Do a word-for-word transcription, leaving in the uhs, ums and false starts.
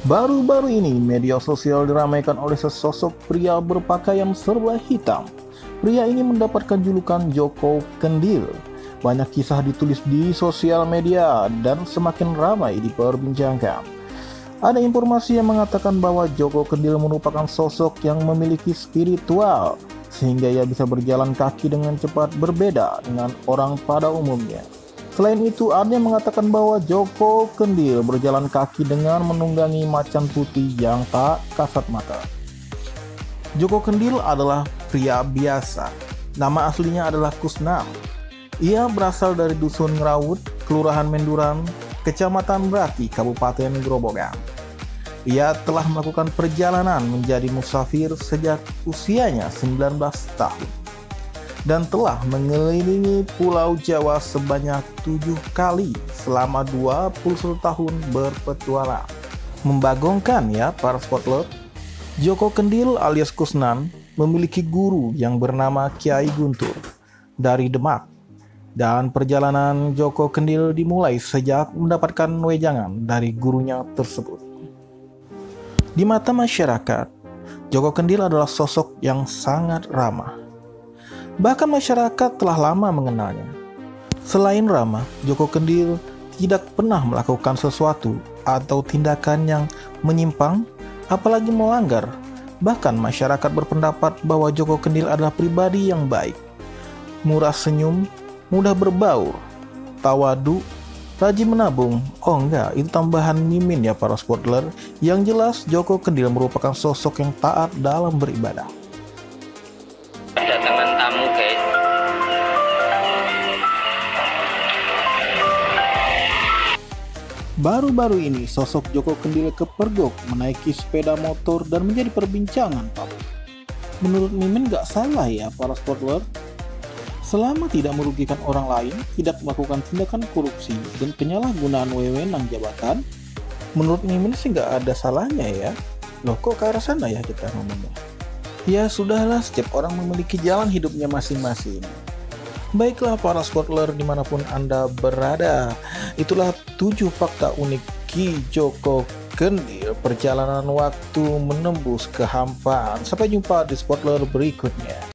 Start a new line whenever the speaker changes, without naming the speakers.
Baru-baru ini, media sosial diramaikan oleh sesosok pria berpakaian serba hitam. Pria ini mendapatkan julukan Joko Kendil. Banyak kisah ditulis di sosial media dan semakin ramai diperbincangkan. Ada informasi yang mengatakan bahwa Joko Kendil merupakan sosok yang memiliki spiritual, sehingga ia bisa berjalan kaki dengan cepat berbeda dengan orang pada umumnya. Selain itu, ada yang mengatakan bahwa Joko Kendil berjalan kaki dengan menunggangi macan putih yang tak kasat mata. Joko Kendil adalah pria biasa. Nama aslinya adalah Kusnam. Ia berasal dari Dusun Ngerawut, Kelurahan Menduran, Kecamatan Brati, Kabupaten Grobogan. Ia telah melakukan perjalanan menjadi musafir sejak usianya sembilan belas tahun. Dan telah mengelilingi Pulau Jawa sebanyak tujuh kali selama dua puluh satu tahun berpetualang. Membagongkan ya para spotlot. Joko Kendil alias Kusnan memiliki guru yang bernama Kiai Guntur dari Demak. Dan perjalanan Joko Kendil dimulai sejak mendapatkan wejangan dari gurunya tersebut. Di mata masyarakat, Joko Kendil adalah sosok yang sangat ramah. Bahkan masyarakat telah lama mengenalnya. Selain ramah, Joko Kendil tidak pernah melakukan sesuatu atau tindakan yang menyimpang, apalagi melanggar. Bahkan masyarakat berpendapat bahwa Joko Kendil adalah pribadi yang baik, murah senyum, mudah berbaur, tawadu, rajin menabung. Oh enggak, itu tambahan mimin ya para spotler. Yang jelas Joko Kendil merupakan sosok yang taat dalam beribadah.
Kedatangan tamu guys.
Baru-baru ini sosok Joko Kendil kepergok menaiki sepeda motor dan menjadi perbincangan Pak. Menurut Mimin gak salah ya para spotler. Selama tidak merugikan orang lain, tidak melakukan tindakan korupsi dan penyalahgunaan wewenang jabatan, menurut Mimin sih gak ada salahnya ya. Loh kok ke arah sana ya kita ngomongnya. Ya sudahlah, setiap orang memiliki jalan hidupnya masing-masing. Baiklah para spotler dimanapun Anda berada, itulah tujuh fakta unik Ki Joko Kendil, perjalanan waktu menembus kehampaan. Sampai jumpa di spotler berikutnya.